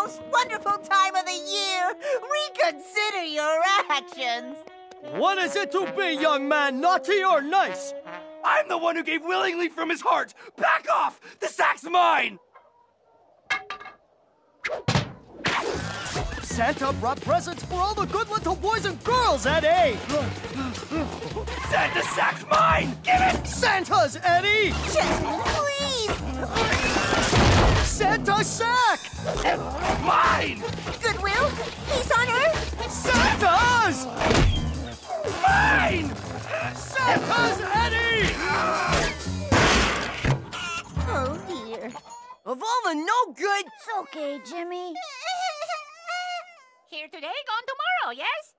most wonderful time of the year. Reconsider your actions. What is it to be, young man, naughty or nice? I'm the one who gave willingly from his heart! Back off! The sack's mine! Santa brought presents for all the good little boys and girls, Eddie! Santa's sack's mine! Give it! Santa's, Eddie! Gentlemen, please. Santa's sack! Mine! Goodwill, peace on earth. Santa's! Mine! Santa's, Eddie! Oh, dear. Of all the no good... It's okay, Jimmy. Here today, gone tomorrow, yes?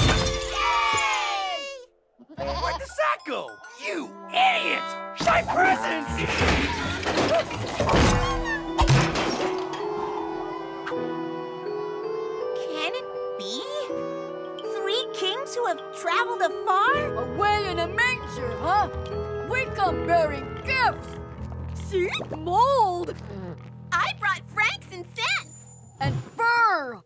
Yay! Where'd the sack go? You idiot! My presents! Can it be? 3 kings who have traveled afar? Away in a manger, huh? We come bearing gifts. See? Mold. I brought francs and cents. And fur.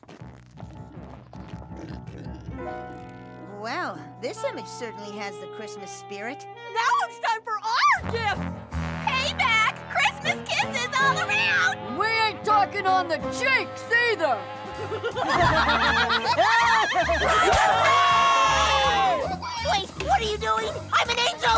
Well, this image certainly has the Christmas spirit. Now it's time for our gift. Payback! Christmas kisses all around! We ain't talking on the cheeks either. Wait, what are you doing? I'm an angel!